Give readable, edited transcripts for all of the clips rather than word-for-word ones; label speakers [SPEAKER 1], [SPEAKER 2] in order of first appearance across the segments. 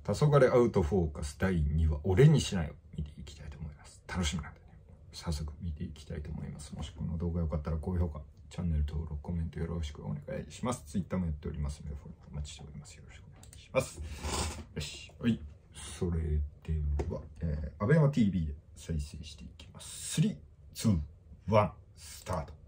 [SPEAKER 1] 黄昏アウトフォーカス第2話、俺にしないを見ていきたいと思います。楽しみなんでね。早速見ていきたいと思います。もしこの動画良かったら高評価、チャンネル登録、コメントよろしくお願いします。Twitter もやっておりますので、フォローお待ちしております。よろしくお願いします。よし。はい。それでは、アベマ TV で再生していきます。3、2、1、スタート。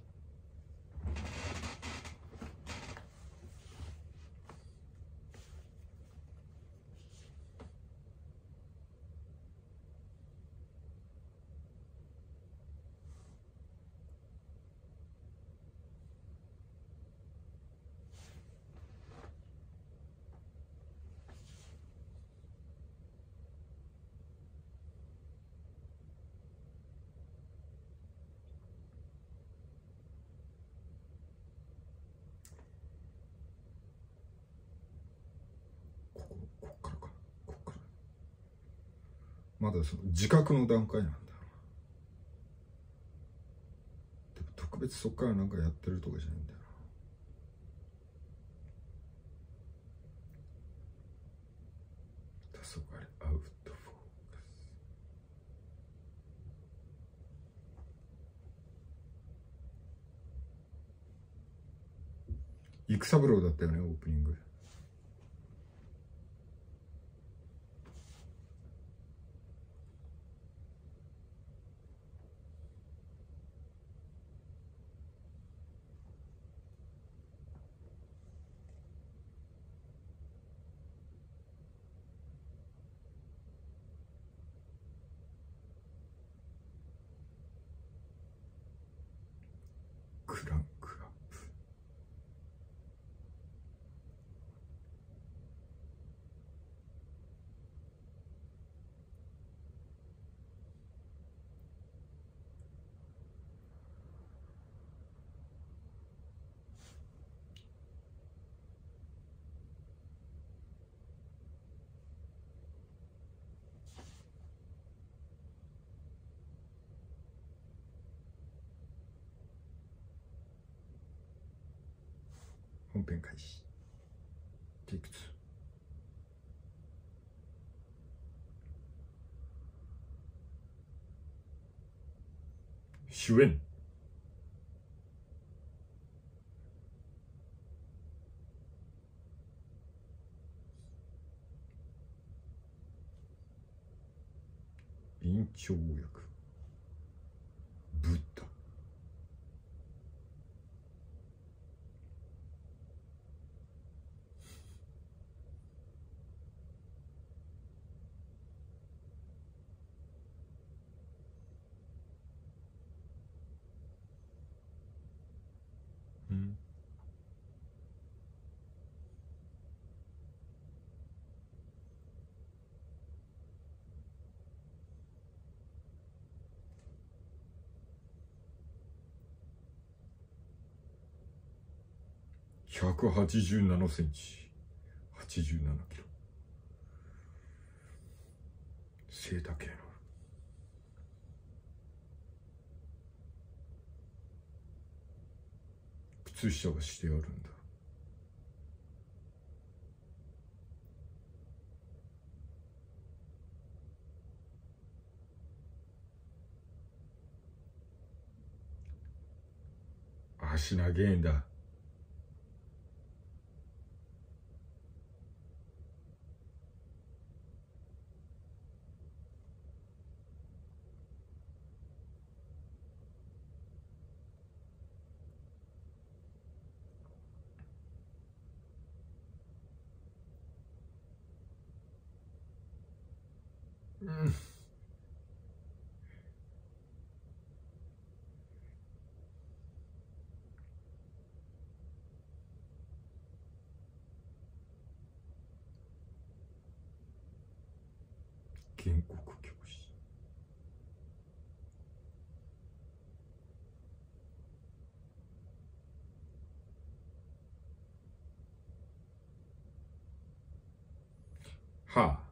[SPEAKER 1] こっからかな。こっから。まだその自覚の段階なんだよな。でも特別そっからなんかやってるとかじゃないんだよな。黄昏アウトフォーカス。育三郎だったよね、オープニング。クランクアップ。本編開始。テイク2。主演院長役ブッダ。うん187センチ、87キロ。背高えな。靴下がしてあるんだ。足長えんだ。うん。原告教師。はあ。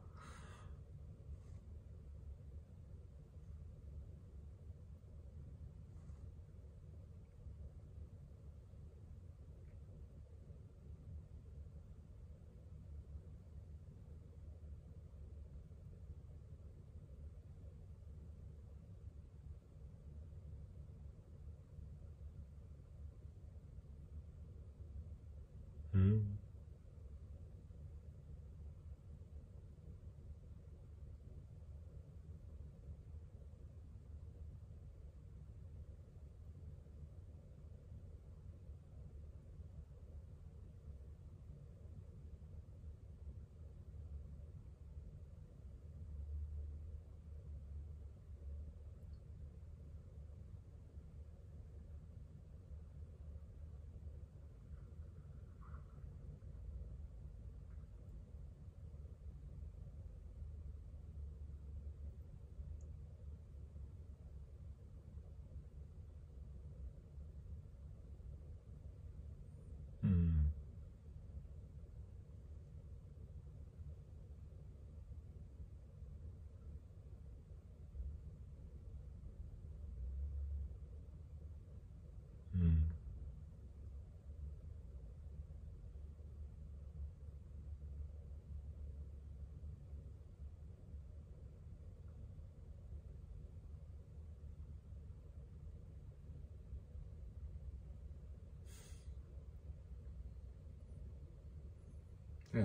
[SPEAKER 1] うん。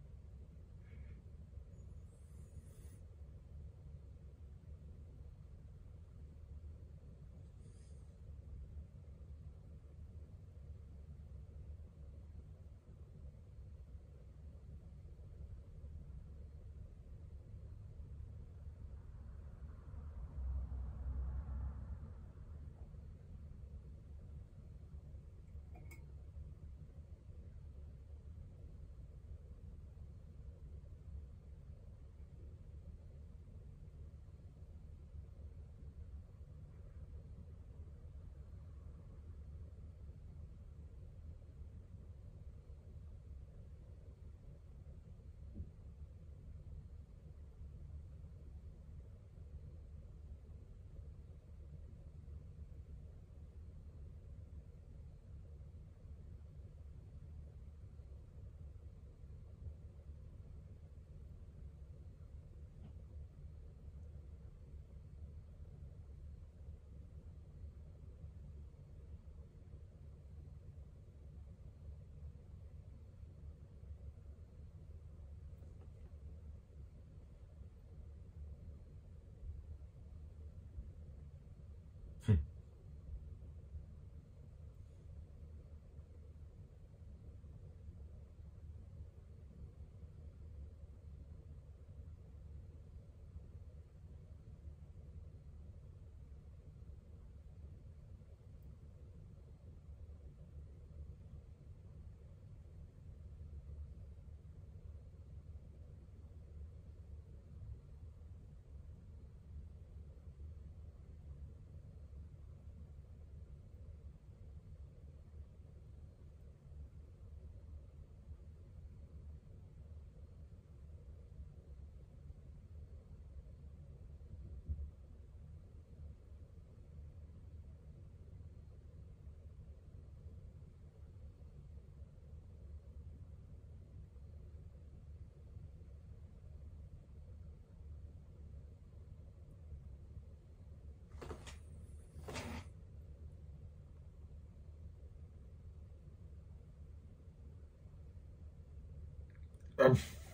[SPEAKER 1] あ、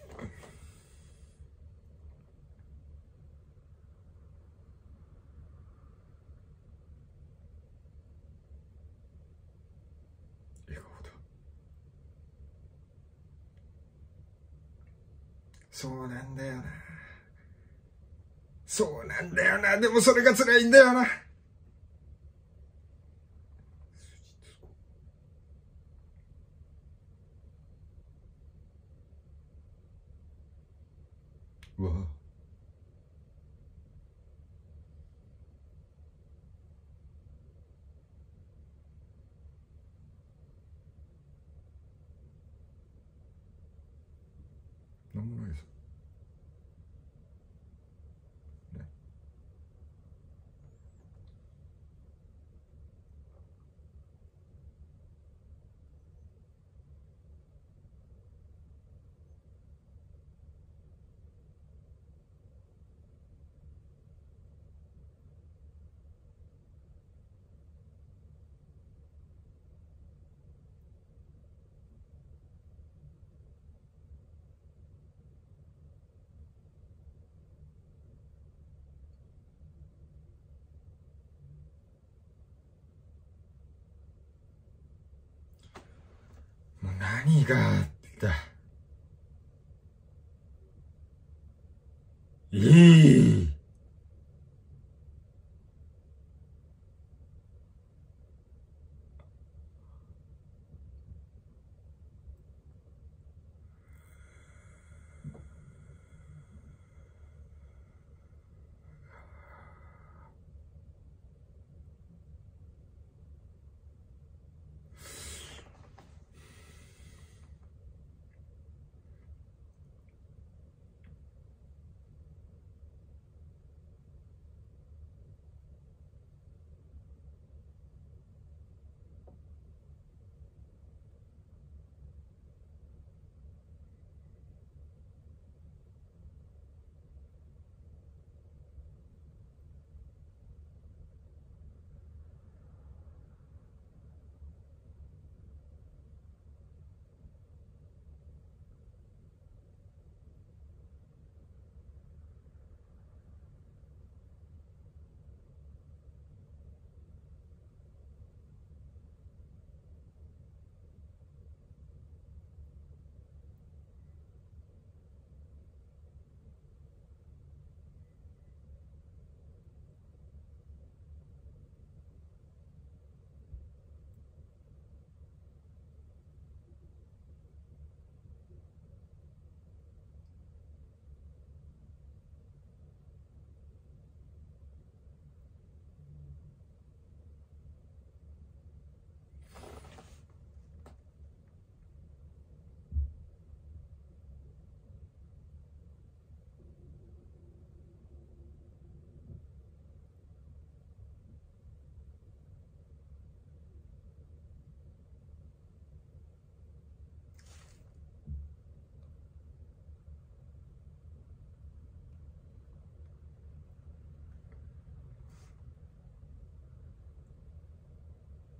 [SPEAKER 1] 笑顔だ。そうなんだよな。そうなんだよな。でもそれが辛いんだよな。うわ。なんもないです。ね。もう何があったいい。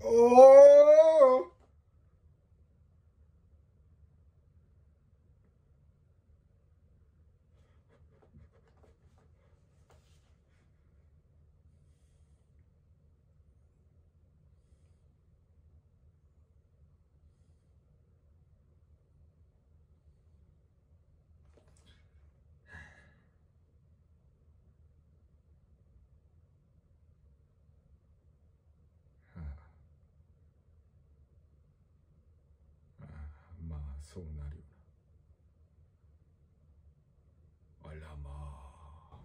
[SPEAKER 1] おー。まあそうなるよな。あらまあ。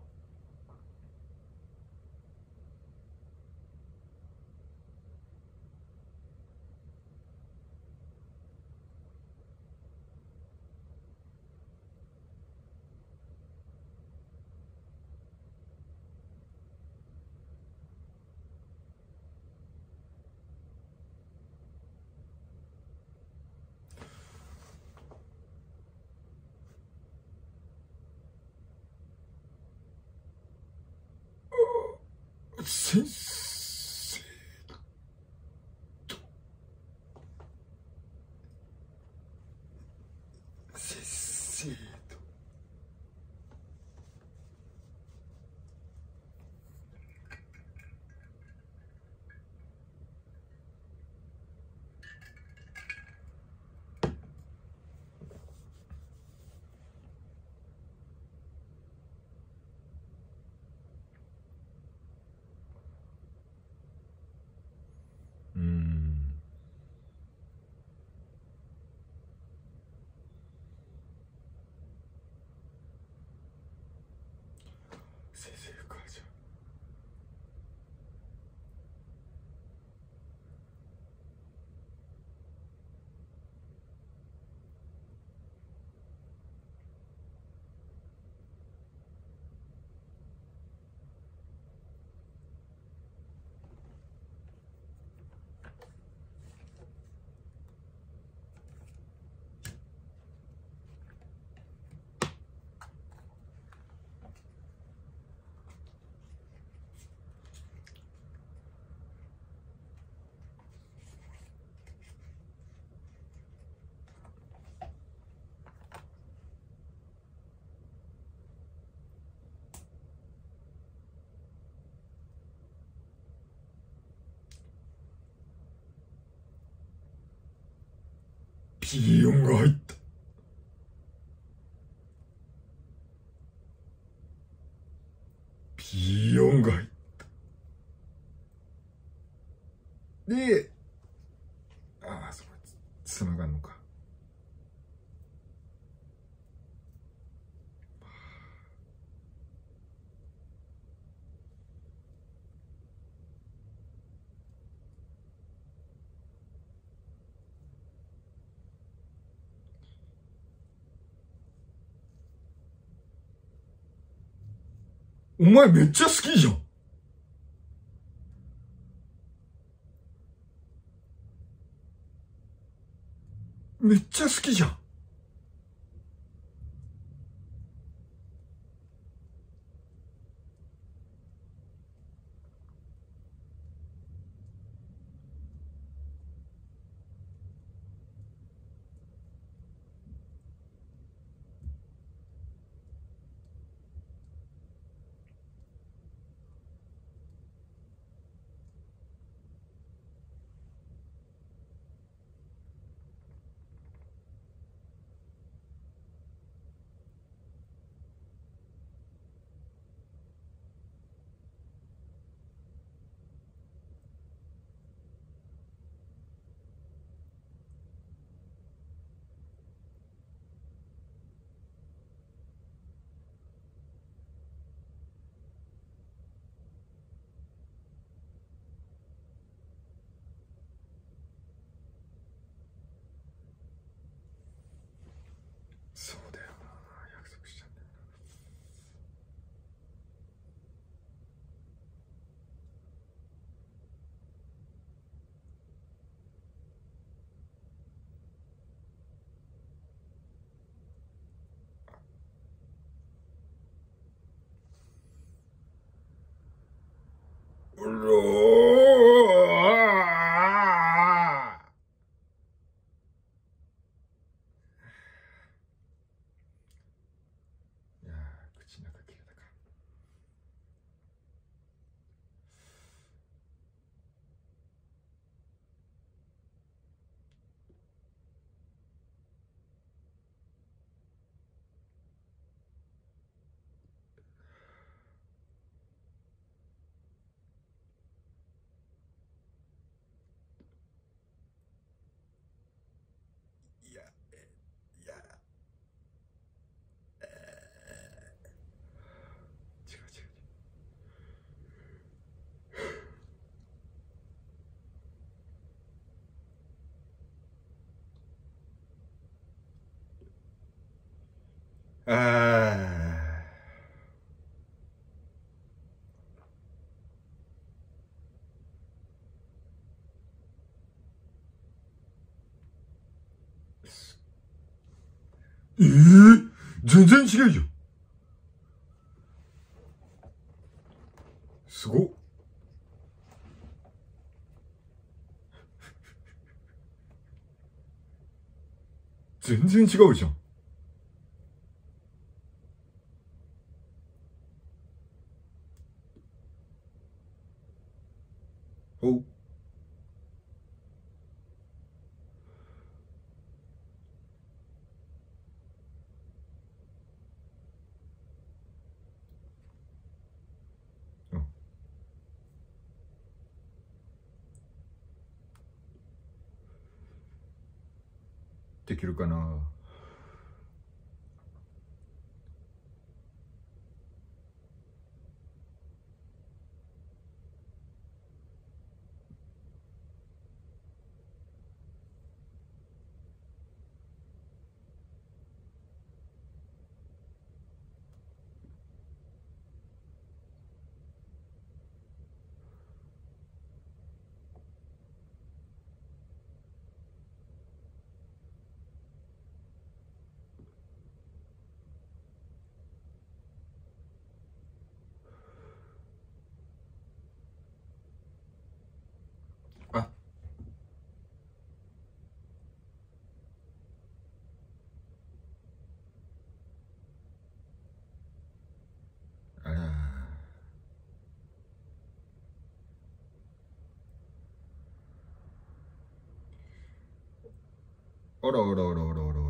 [SPEAKER 1] 先生と先生と先生かじゃあ。ピーヨンが入った。ピーヨンが入った。で、ああ、そこつながるのか。お前めっちゃ好きじゃん。めっちゃ好きじゃん。そうだよな。約束したんだよな。うろー。 全然違うじゃん。すごっ。全然違うじゃん。お。できるかな。あ、あら。あらあらあらあらあらあらあらあら。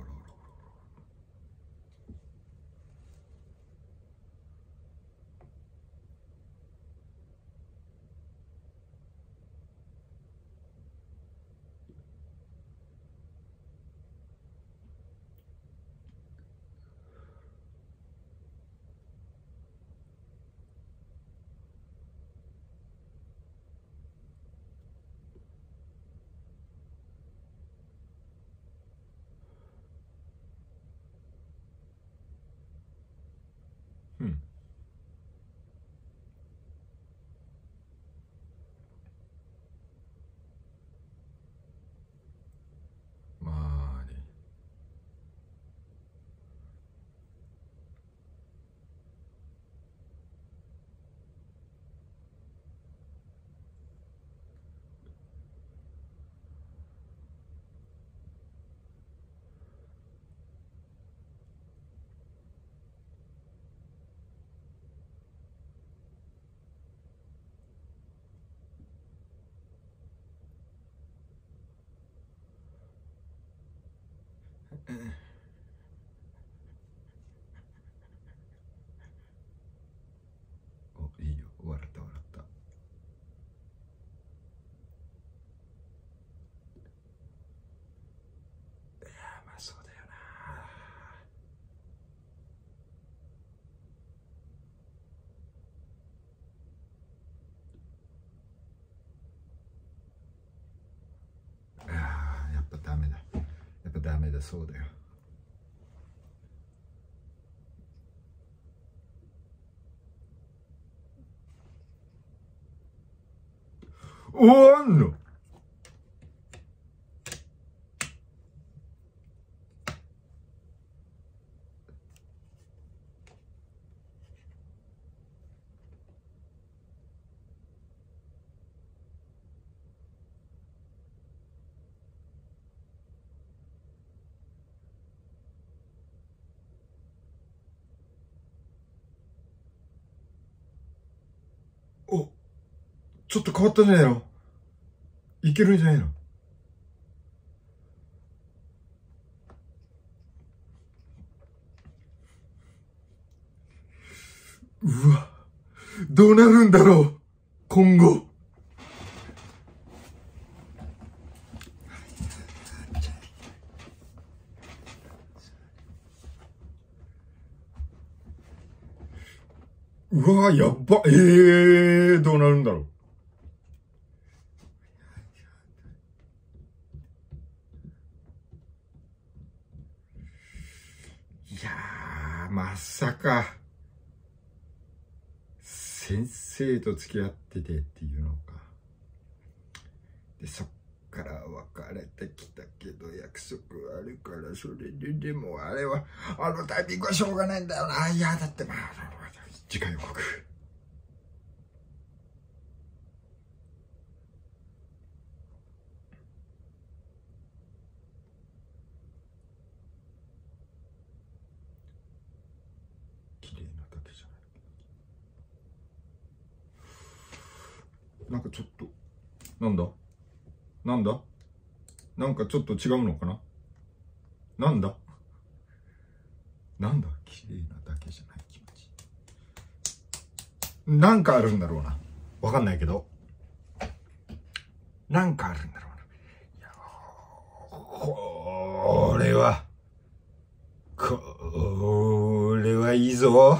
[SPEAKER 1] うん。まあね。お、いいよ。笑った笑った。まあそうだよな。やっぱダメだ。やっぱダメだ、そうだよ。あんの。お、ちょっと変わったんじゃないの。いけるんじゃないの。うわ、どうなるんだろう、今後。うわ、やっば。どうなるんだろう。いやー。 まさか、先生と付き合っててっていうのか。で、そっから別れてきたけど、約束あるから、それで、でもあれは、あのタイミングはしょうがないんだよな。いや、だってまあ、次回予告。綺麗なだけじゃない。なんかちょっと、なんだなんかちょっと違うのかな。なんだ綺麗なだけじゃない気持ち。なんかあるんだろうな。わかんないけど。なんかあるんだろうな。いや、これはいいぞ。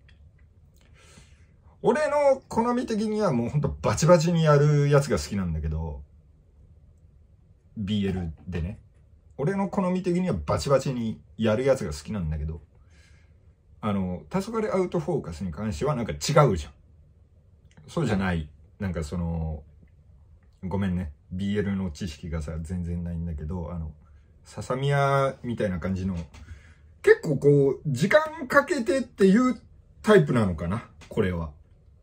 [SPEAKER 1] 俺の好み的にはもうほんとバチバチにやるやつが好きなんだけど、BL でね。俺の好み的にはバチバチにやるやつが好きなんだけど、黄昏アウトフォーカスに関してはなんか違うじゃん。そうじゃない。なんかごめんね。BL の知識がさ、全然ないんだけど、ささみやみたいな感じの、結構こう、時間かけてっていうタイプなのかな、これは。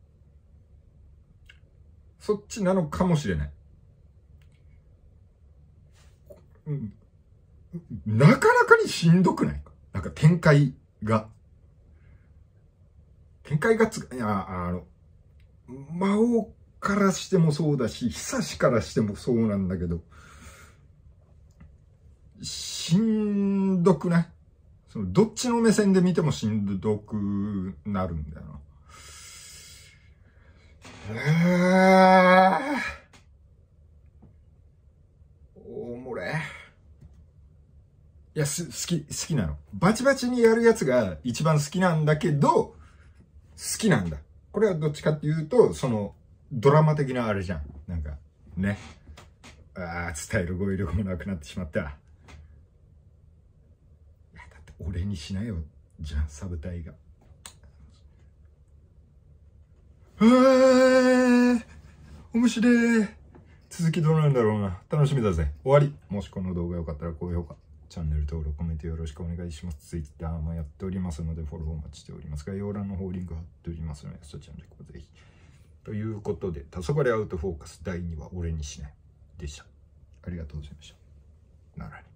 [SPEAKER 1] そっちなのかもしれない。うん、なかなかにしんどくない？なんか展開が魔王からしてもそうだし、久しからしてもそうなんだけど、しんどくない？どっちの目線で見てもしんどくなるんだよな。おもれ。いや、好きなの。バチバチにやるやつが一番好きなんだけど、好きなんだ。これはどっちかっていうと、ドラマ的なあれじゃん。なんか、ね。伝える語彙力もなくなってしまった。いや、だって俺にしなよ、じゃん、サブ隊が。面白い。続きどうなんだろうな。楽しみだぜ。終わり。もしこの動画良かったら高評価、チャンネル登録、コメントよろしくお願いします。Twitter もやっておりますのでフォローお待ちしております。概要欄の方リンク貼っておりますので、そちらの方ぜひ。ということで、黄昏アウトフォーカス第2話、俺にしないでした。ありがとうございました。ならに。